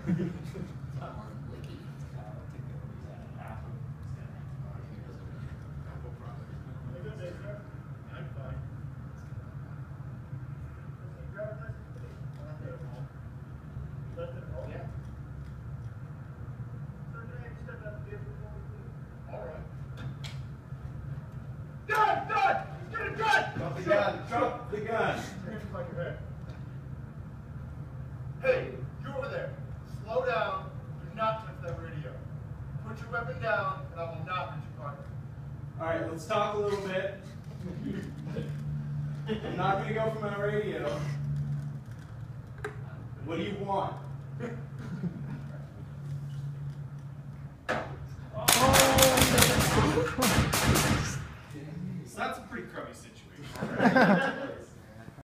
Drop the gun. Hey, you over there. Slow down. Do not touch that radio. Put your weapon down, and I will not hurt your partner. All right, let's talk a little bit. I'm not going to go for my radio. What do you want?